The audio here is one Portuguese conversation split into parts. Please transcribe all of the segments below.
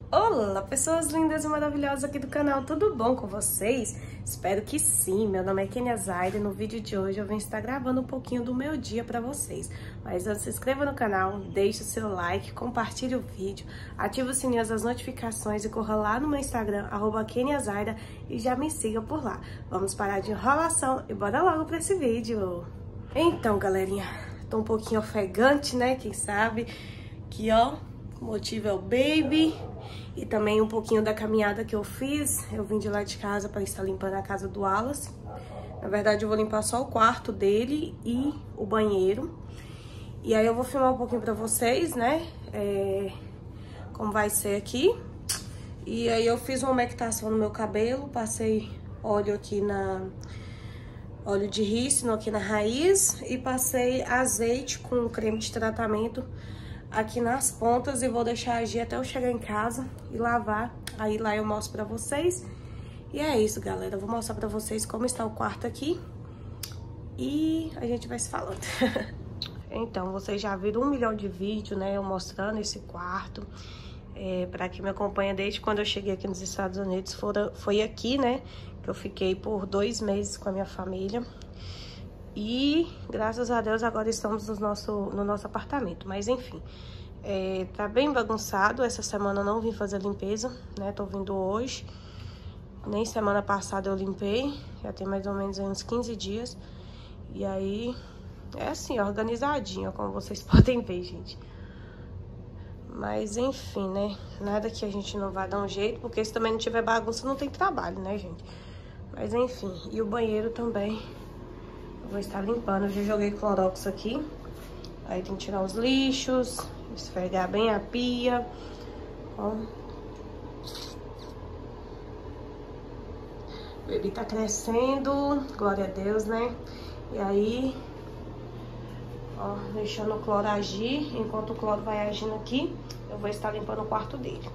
Olá, pessoas lindas e maravilhosas aqui do canal, tudo bom com vocês? Espero que sim. Meu nome é Kenia Zaida e no vídeo de hoje eu venho estar gravando um pouquinho do meu dia pra vocês. Mas antes, se inscreva no canal, deixe o seu like, compartilhe o vídeo, ative o sininho das notificações e corra lá no meu Instagram, @KeniaZaida, e já me siga por lá. Vamos parar de enrolação e bora logo pra esse vídeo. Então, galerinha, tô um pouquinho ofegante, né? Quem sabe? Aqui, ó, o motivo é o baby. E também um pouquinho da caminhada que eu fiz. Eu vim de lá de casa para estar limpando a casa do Wallace. Na verdade, eu vou limpar só o quarto dele e o banheiro. E aí eu vou filmar um pouquinho para vocês, né? Como vai ser aqui. E aí eu fiz uma umectação no meu cabelo. Passei óleo aqui óleo de rícino aqui na raiz. E passei azeite com creme de tratamento aqui nas pontas e vou deixar agir até eu chegar em casa e lavar. Aí lá eu mostro pra vocês. E é isso, galera. Eu vou mostrar pra vocês como está o quarto aqui e a gente vai se falando. Então, vocês já viram 1 milhão de vídeos, né, eu mostrando esse quarto. Pra quem me acompanha desde quando eu cheguei aqui nos Estados Unidos, foi aqui, né, que eu fiquei por 2 meses com a minha família. E, graças a Deus, agora estamos no nosso apartamento. Mas, enfim, tá bem bagunçado. Essa semana eu não vim fazer limpeza, né? Tô vindo hoje. Nem semana passada eu limpei. Já tem mais ou menos aí uns 15 dias. E aí, é assim, organizadinho, como vocês podem ver, gente. Mas, enfim, né? Nada que a gente não vá dar um jeito, porque se também não tiver bagunça, não tem trabalho, né, gente? Mas, enfim, e o banheiro também vou estar limpando. Eu já joguei Clorox aqui. Aí tem que tirar os lixos, esfregar bem a pia. Ó. O bebê tá crescendo, glória a Deus, né? E aí, ó, deixando o cloro agir. Enquanto o cloro vai agindo aqui, eu vou estar limpando o quarto dele.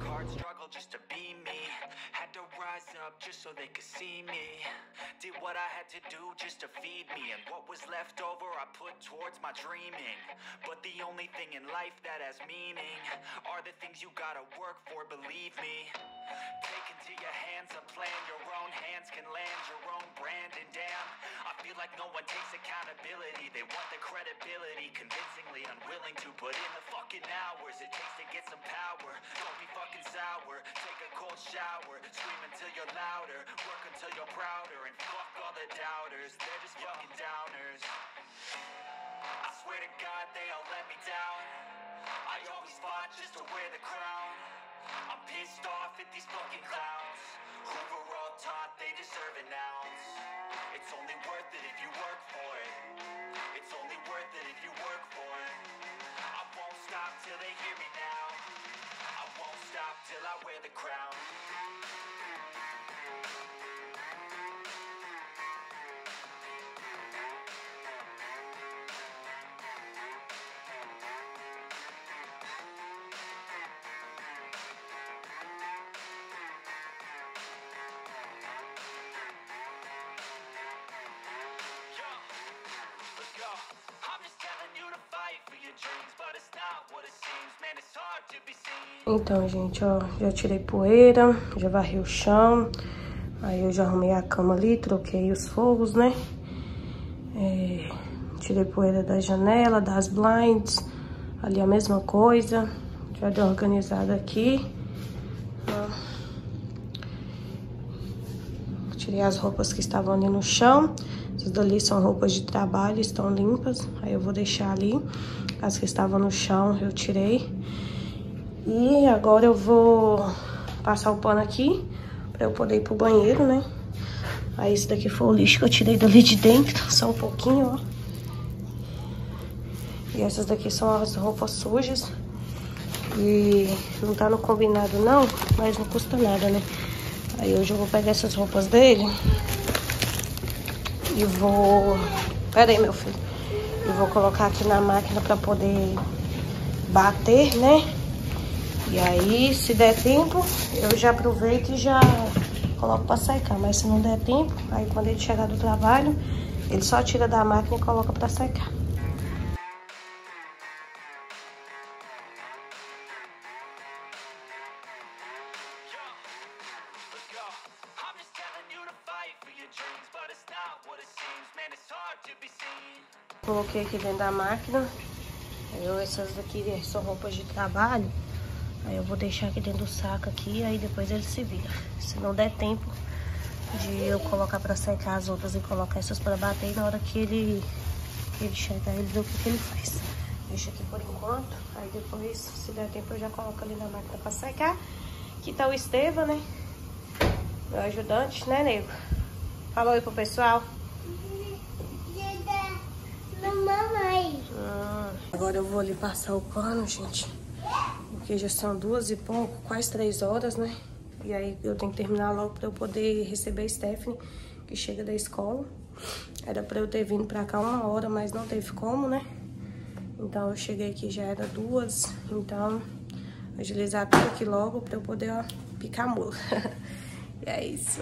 Just so they could see me. Did what I had to do just to feed me, and what was left over I put towards my dreaming. But the only thing in life that has meaning are the things you gotta work for, believe me. Take into your hands a plan, your own hands can land your own brand. And damn, I feel like no one takes accountability. They want the credibility, convincingly unwilling to put in the fucking hours it takes to get some power. Don't be fucking sour, take a cold shower, scream until you're louder, work until you're prouder, and fuck all the doubters, they're just fucking downers. I swear to God they all let me down. I always fought just to wear the crown. I'm pissed off at these fucking clowns who were all taught they deserve an ounce. It's only worth it if you work for it. It's only worth it if you work for it. I won't stop till they hear me now. I won't stop till I wear the crown. Então, gente, ó, já tirei poeira, já varri o chão. Aí eu já arrumei a cama ali, troquei os fogos, né? Tirei poeira da janela, das blinds. Ali a mesma coisa. Já dei uma organizada aqui. Ó. Tirei as roupas que estavam ali no chão. Essas dali são roupas de trabalho, estão limpas. Aí eu vou deixar ali. As que estavam no chão eu tirei. E agora eu vou passar o pano aqui pra eu poder ir pro banheiro, né? Aí esse daqui foi o lixo que eu tirei dali de dentro, só um pouquinho, ó. E essas daqui são as roupas sujas. E não tá no combinado não, mas não custa nada, né? Aí hoje eu vou pegar essas roupas dele e vou... Pera aí, meu filho. E vou colocar aqui na máquina pra poder bater, né? E aí, se der tempo, eu já aproveito e já coloco pra secar. Mas se não der tempo, aí quando ele chegar do trabalho, ele só tira da máquina e coloca pra secar. Coloquei aqui dentro da máquina. Essas daqui são roupas de trabalho. Aí eu vou deixar aqui dentro do saco aqui, aí depois ele se vira. Se não der tempo de eu colocar pra secar as outras e colocar essas pra bater, na hora que ele chegar, ele vê o que ele faz. Deixa aqui por enquanto, aí depois, se der tempo, eu já coloco ali na máquina pra secar. Aqui tá o Estevam, né? Meu ajudante, né, nego? Fala oi pro pessoal. Mamãe. Agora eu vou ali passar o pano, gente. Porque já são 2 e pouco, quase 3 horas, né? E aí eu tenho que terminar logo pra eu poder receber a Stephanie, que chega da escola. Era pra eu ter vindo pra cá 1 hora, mas não teve como, né? Então eu cheguei aqui, já era 2. Então, agilizar tudo aqui logo pra eu poder, ó, picar mula. E é isso.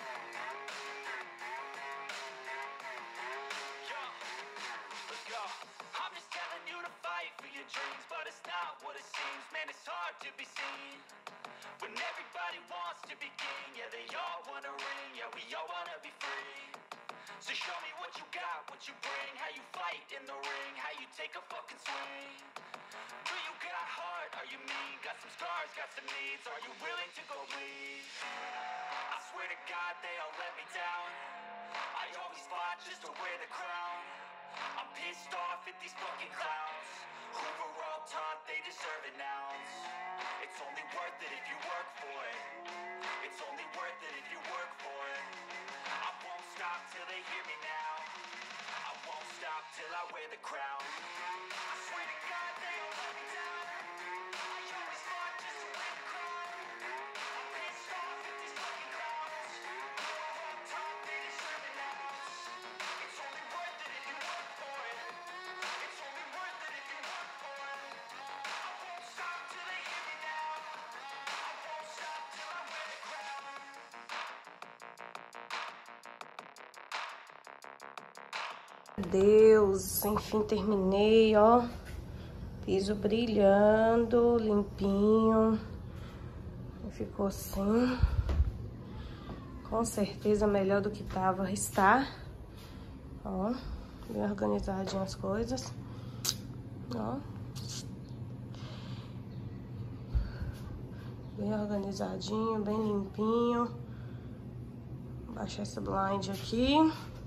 So show me what you got, what you bring, how you fight in the ring, how you take a fucking swing. Do you got heart, are you mean, got some scars, got some needs, are you willing to go bleed? I swear to God they all let me down, I always fought just to wear the crown. I'm pissed off at these fucking clowns, who were all taught they deserve an ounce. It's only worth it if you work for it, it's only worth it if you work for it. I won't stop till they hear me now, I won't stop till I wear the crown. I swear to God they all let me down, I always fought just to wear the crown. I'm pissed off at these fucking clowns, who are all taught they deserve an ounce. It's only worth it if you work for it, it's only worth it if you work for it. I won't stop till they hear me now, I won't stop till I wear the crown. Deus, enfim, terminei, ó. Piso brilhando, limpinho. Ficou assim. Com certeza melhor do que tava, está. Ó, bem organizadinho as coisas. Ó. Bem organizadinho, bem limpinho. Vou baixar essa blind aqui.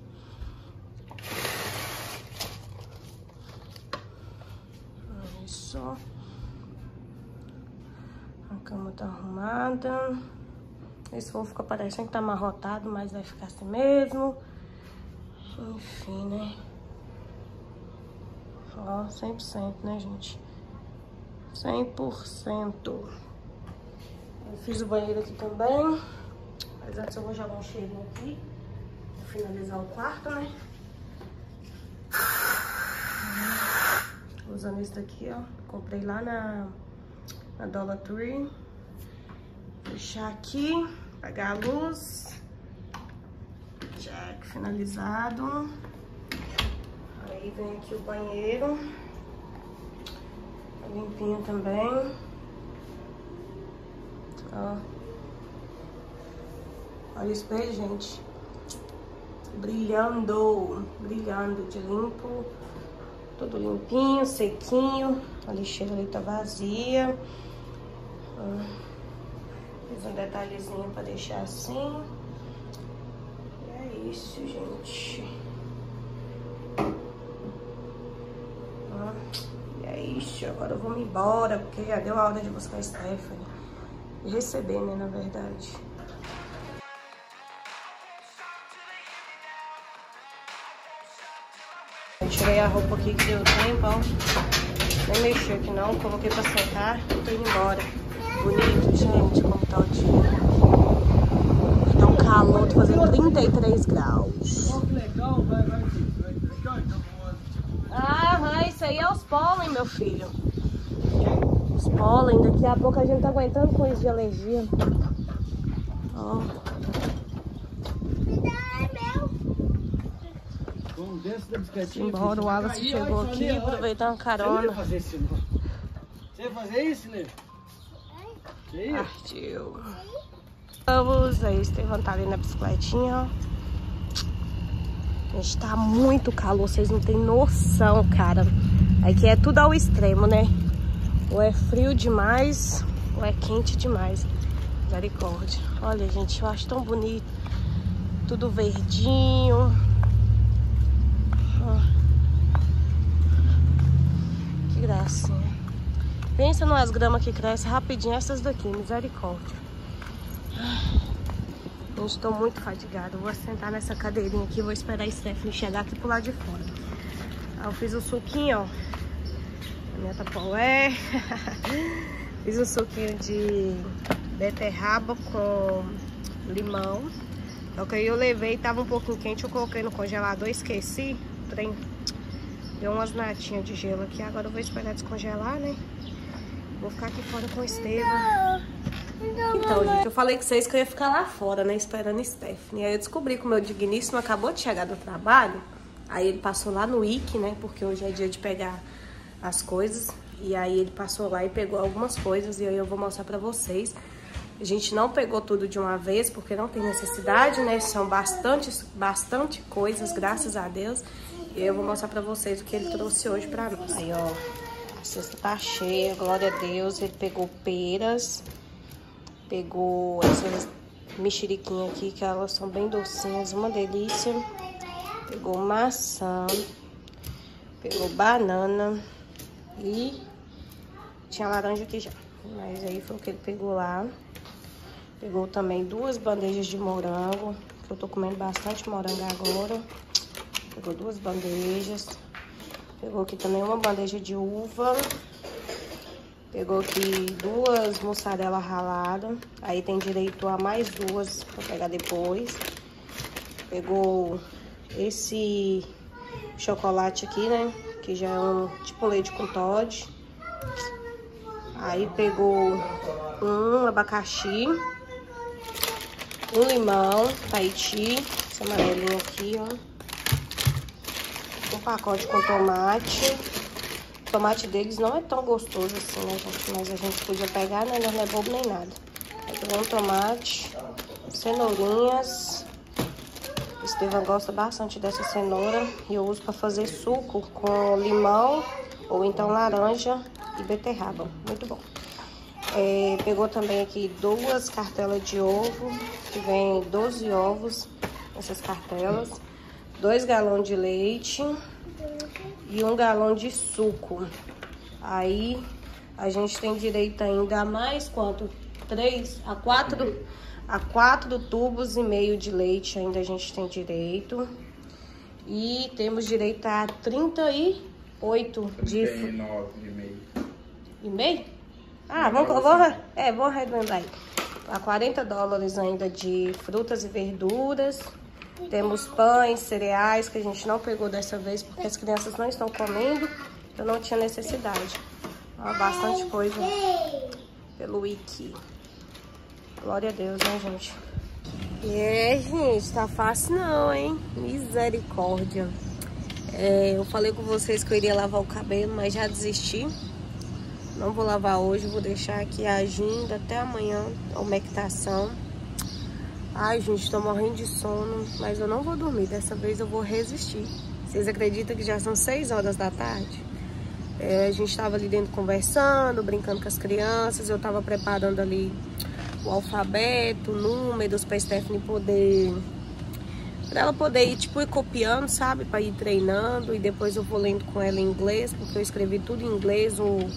Isso. A cama tá arrumada. Esse voo fica parecendo que tá amarrotado, mas vai ficar assim mesmo. Enfim, né? Ó, 100%, né, gente? 100%. Eu fiz o banheiro aqui também. Mas antes eu vou jogar um cheirinho aqui. Vou finalizar o quarto, né? Usando esse daqui, ó. Comprei lá na Dollar Tree. Fechar aqui. Apagar a luz. Check, finalizado. Aí vem aqui o banheiro. Tá limpinho também. Ó. Olha o espelho, gente. Brilhando. Brilhando de limpo. Tudo limpinho, sequinho. A lixeira ali tá vazia. Fiz um detalhezinho pra deixar assim. E é isso, gente. E é isso. Agora eu vou me embora, porque já deu a hora de buscar a Stephanie. E receber, né, na verdade. Eu tirei a roupa aqui que deu tempo, ó. Nem mexi aqui não, coloquei pra secar e tô indo embora. Bonito, gente, como tá o dia. Tá um calor, tô fazendo 33 graus. Ah, isso aí é os pólen, meu filho. Os pólen, daqui a pouco a gente tá aguentando com isso de alergia. Ó. Embora, o Wallace chegou aqui, aproveitando carona. Você ia fazer isso, né? Partiu. Vamos, aí o Estevam tá ali na bicicletinha, ó. Gente, tá muito calor, vocês não tem noção, cara. Aqui é tudo ao extremo, né? Ou é frio demais, ou é quente demais. Misericórdia. Olha, gente, eu acho tão bonito. Tudo verdinho. Ó. Que gracinha. Pensa numas gramas que crescem rapidinho, essas daqui, misericórdia. Eu estou muito fadigada. Eu vou sentar nessa cadeirinha aqui, vou esperar a Stephanie chegar aqui pro lado de fora. Aí eu fiz o suquinho, ó. A minha tapoé. Fiz um suquinho de beterraba com limão. Só que aí eu levei, tava um pouquinho quente, eu coloquei no congelador, esqueci. O trem deu umas natinhas de gelo aqui. Agora eu vou esperar descongelar, né? Vou ficar aqui fora com o Estevam. Então, gente, eu falei com vocês que eu ia ficar lá fora, né, esperando a Stephanie. Aí eu descobri que o meu digníssimo acabou de chegar do trabalho. Aí ele passou lá no IC, né, porque hoje é dia de pegar as coisas. E aí ele passou lá e pegou algumas coisas e aí eu vou mostrar pra vocês. A gente não pegou tudo de uma vez, porque não tem necessidade, né, são bastante coisas, graças a Deus. E eu vou mostrar pra vocês o que ele trouxe hoje pra nós. Aí, ó, a cesta tá cheia, glória a Deus. Ele pegou peras. Pegou essas mexeriquinhas aqui, que elas são bem docinhas, uma delícia. Pegou maçã. Pegou banana. E tinha laranja aqui já. Mas aí foi o que ele pegou lá. Pegou também 2 bandejas de morango, que eu tô comendo bastante morango agora. Pegou 2 bandejas. Pegou aqui também uma bandeja de uva. Pegou aqui 2 mussarela ralada. Aí tem direito a mais 2 pra pegar depois. Pegou esse chocolate aqui, né? Que já é um tipo leite com Toddy. Aí pegou um abacaxi. Um limão, Tahiti. Esse amarelinho aqui, ó. Um pacote com tomate. O tomate deles não é tão gostoso assim, né, gente? Mas a gente podia pegar, né? Não é bobo nem nada. Aí pegou um tomate, cenourinhas. O Estevam gosta bastante dessa cenoura. E eu uso pra fazer suco com limão ou então laranja e beterraba. Muito bom. Pegou também aqui 2 cartelas de ovo, que vem 12 ovos nessas cartelas. 2 galões de leite. E 1 galão de suco. Aí a gente tem direito ainda a mais quanto? 3 a 4 tubos e meio de leite ainda a gente tem direito. E temos direito a 38 de... 39,5. Ah, vamos arredondar aí. A $40 ainda de frutas e verduras. Temos pães, cereais, que a gente não pegou dessa vez, porque as crianças não estão comendo, então não tinha necessidade. Ó, bastante coisa pelo Wiki. Glória a Deus, né, gente? Gente, tá fácil não, hein? Misericórdia. Eu falei com vocês que eu iria lavar o cabelo, mas já desisti. Não vou lavar hoje, vou deixar aqui agindo até amanhã, a umectação. Ai, gente, tô morrendo de sono, mas eu não vou dormir. Dessa vez eu vou resistir. Vocês acreditam que já são 6 horas da tarde? A gente tava ali dentro conversando, brincando com as crianças. Eu tava preparando ali o alfabeto, números pra Stephanie poder... Pra ela poder ir, tipo, ir copiando, sabe? Pra ir treinando. E depois eu vou lendo com ela em inglês, porque eu escrevi tudo em inglês,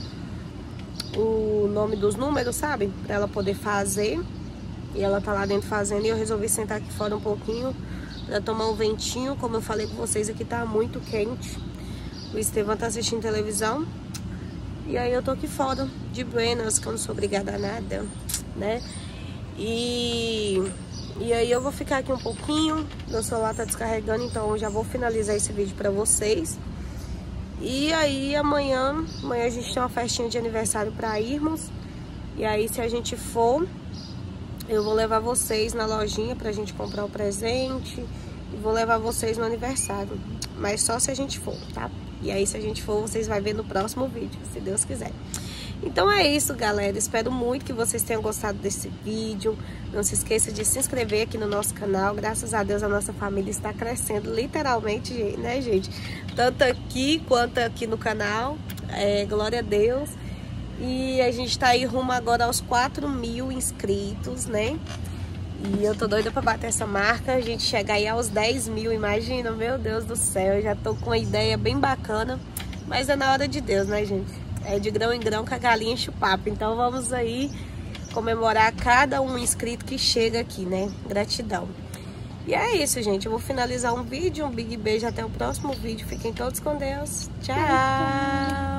o nome dos números, sabe? Pra ela poder fazer. E ela tá lá dentro fazendo e eu resolvi sentar aqui fora um pouquinho pra tomar um ventinho. Como eu falei com vocês, aqui tá muito quente. O Estevam tá assistindo televisão. E aí eu tô aqui fora, de buenas, que eu não sou obrigada a nada, né? E aí eu vou ficar aqui um pouquinho. Meu celular tá descarregando, então eu já vou finalizar esse vídeo pra vocês. E aí amanhã a gente tem uma festinha de aniversário pra irmos. E aí se a gente for... Eu vou levar vocês na lojinha pra gente comprar o presente. E vou levar vocês no aniversário. Mas só se a gente for, tá? E aí, se a gente for, vocês vão ver no próximo vídeo, se Deus quiser. Então é isso, galera. Espero muito que vocês tenham gostado desse vídeo. Não se esqueça de se inscrever aqui no nosso canal. Graças a Deus a nossa família está crescendo, literalmente, né, gente? Tanto aqui quanto aqui no canal. Glória a Deus. E a gente tá aí rumo agora aos 4.000 inscritos, né? E eu tô doida pra bater essa marca, a gente chegar aí aos 10.000, imagina, meu Deus do céu, eu já tô com uma ideia bem bacana, mas é na hora de Deus, né, gente? É de grão em grão que a galinha enche o papo, então vamos aí comemorar cada um inscrito que chega aqui, né? Gratidão. E é isso, gente, eu vou finalizar um vídeo, um big beijo, até o próximo vídeo, fiquem todos com Deus, tchau!